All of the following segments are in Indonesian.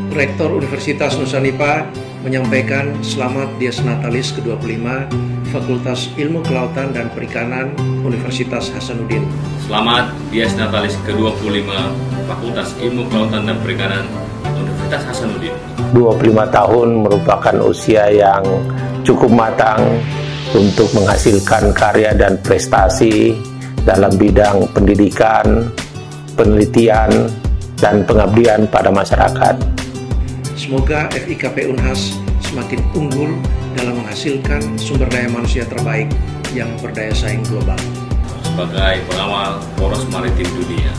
Rektor Universitas Nusa-Nipah menyampaikan selamat Dies Natalis ke-25 Fakultas Ilmu Kelautan dan Perikanan Universitas Hasanuddin. Selamat Dies Natalis ke-25 Fakultas Ilmu Kelautan dan Perikanan Universitas Hasanuddin. 25 tahun merupakan usia yang cukup matang untuk menghasilkan karya dan prestasi dalam bidang pendidikan, penelitian, dan pengabdian pada masyarakat. Semoga FIKP Unhas semakin unggul dalam menghasilkan sumber daya manusia terbaik yang berdaya saing global. Sebagai pengawal poros maritim dunia.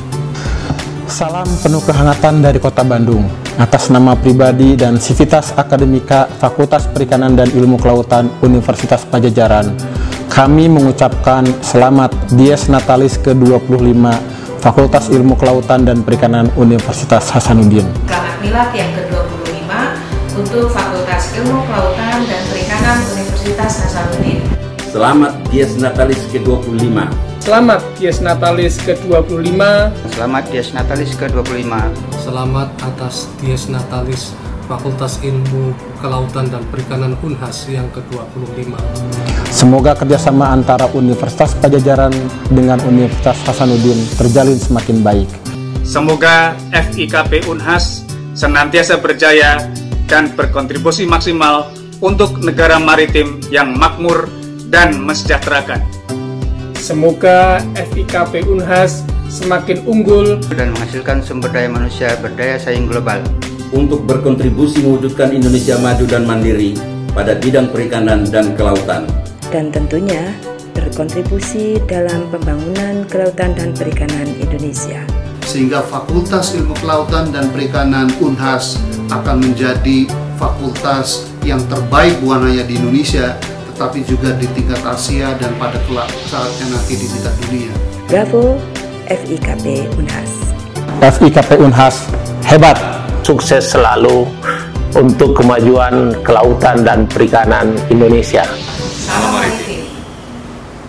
Salam penuh kehangatan dari Kota Bandung. Atas nama pribadi dan Sivitas Akademika Fakultas Perikanan dan Ilmu Kelautan Universitas Padjadjaran, kami mengucapkan selamat Dies Natalis ke-25 Fakultas Ilmu Kelautan dan Perikanan Universitas Hasanuddin. Selamat Milad yang ke-25 untuk Fakultas Ilmu Kelautan dan Perikanan Universitas Hasanuddin. Selamat Dies Natalis ke-25. Selamat Dies Natalis ke-25. Selamat Dies Natalis ke-25. Selamat atas Dies Natalis Fakultas Ilmu Kelautan dan Perikanan Unhas yang ke-25. Semoga kerjasama antara Universitas Padjadjaran dengan Universitas Hasanuddin terjalin semakin baik. Semoga FIKP Unhas senantiasa berjaya dan berkontribusi maksimal untuk negara maritim yang makmur dan mensejahterakan. Semoga FIKP Unhas semakin unggul dan menghasilkan sumber daya manusia berdaya saing global untuk berkontribusi mewujudkan Indonesia maju dan mandiri pada bidang perikanan dan kelautan. Dan tentunya berkontribusi dalam pembangunan kelautan dan perikanan Indonesia. Sehingga Fakultas Ilmu Kelautan dan Perikanan Unhas akan menjadi fakultas yang terbaik bukan hanya di Indonesia, tetapi juga di tingkat Asia dan pada kelak saatnya nanti di tingkat dunia. Bravo FIKP Unhas. FIKP Unhas hebat. Sukses selalu untuk kemajuan kelautan dan perikanan Indonesia. Salam